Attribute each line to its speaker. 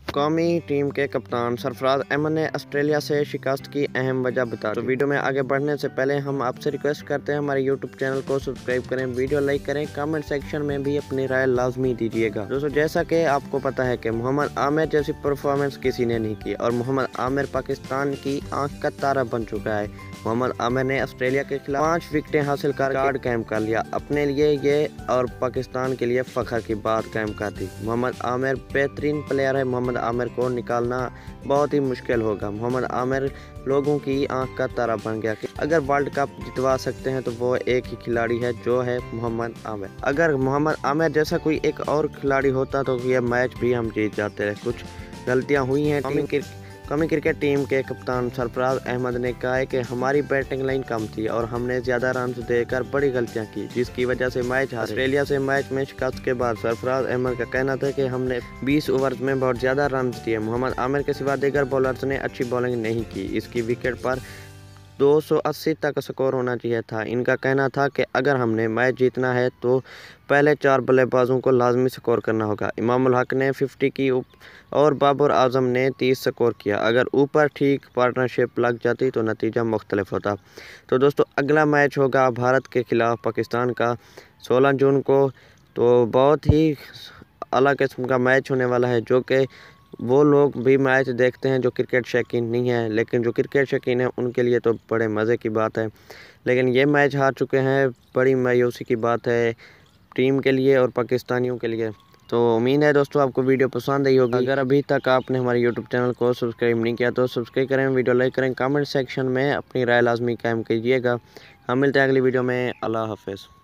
Speaker 1: कौमी टीम के कप्तान सरफराज अहमद ने ऑस्ट्रेलिया से शिकस्त की अहम वजह बता दी। तो वीडियो में आगे बढ़ने से पहले हम आपसे रिक्वेस्ट करते हैं हमारे यूट्यूब चैनल को सब्सक्राइब करें, वीडियो लाइक करें, कमेंट सेक्शन में भी अपनी राय लाजमी दीजिएगा। दोस्तों, जैसा कि आपको पता है कि मोहम्मद आमिर जैसी परफॉर्मेंस किसी ने नहीं की और मोहम्मद आमिर पाकिस्तान की आंख का तारा बन चुका है। मोहम्मद आमिर ने ऑस्ट्रेलिया के खिलाफ 5 विकेटें हासिल कर रिकॉर्ड कायम कर लिया। अपने लिए ये और पाकिस्तान के लिए फख्र की बात कायम कर दी। मोहम्मद आमिर बेहतरीन प्लेयर है। मोहम्मद आमिर को निकालना बहुत ही मुश्किल होगा। मोहम्मद आमिर लोगों की आंख का तारा बन गया कि अगर वर्ल्ड कप जितवा सकते हैं तो वो एक ही खिलाड़ी है, जो है मोहम्मद आमिर। अगर मोहम्मद आमिर जैसा कोई एक और खिलाड़ी होता तो ये मैच भी हम जीत जाते। कुछ गलतियां हुई हैं। कौमी क्रिकेट टीम के कप्तान सरफराज अहमद ने कहा है कि हमारी बैटिंग लाइन कम थी और हमने ज़्यादा रन देकर बड़ी गलतियां की, जिसकी वजह से मैच हारे। ऑस्ट्रेलिया से मैच में शिकस्त के बाद सरफराज अहमद का कहना था कि हमने 20 ओवर्स में बहुत ज़्यादा रन दिए। मोहम्मद आमिर के सिवा दीगर बॉलर्स ने अच्छी बॉलिंग नहीं की। इसकी विकेट पर 280 तक स्कोर होना चाहिए था। इनका कहना था कि अगर हमने मैच जीतना है तो पहले 4 बल्लेबाजों को लाजमी स्कोर करना होगा। इमामुल हक ने 50 की और बाबर आजम ने 30 स्कोर किया। अगर ऊपर ठीक पार्टनरशिप लग जाती तो नतीजा मुख्तलिफ होता। तो दोस्तों, अगला मैच होगा भारत के खिलाफ पाकिस्तान का 16 जून को। तो बहुत ही अलग किस्म का मैच होने वाला है, जो कि वो लोग भी मैच देखते हैं जो क्रिकेट शौकीन नहीं है, लेकिन जो क्रिकेट शौकीन है उनके लिए तो बड़े मज़े की बात है। लेकिन ये मैच हार चुके हैं, बड़ी मायूसी की बात है टीम के लिए और पाकिस्तानियों के लिए। तो उम्मीद है दोस्तों आपको वीडियो पसंद आई होगी। अगर अभी तक आपने हमारे यूट्यूब चैनल को सब्सक्राइब नहीं किया तो सब्सक्राइब करें, वीडियो लाइक करें, कमेंट सेक्शन में अपनी राय लाजमी कायम कीजिएगा। हम मिलते हैं अगली वीडियो में। अल्लाह हाफ़िज़।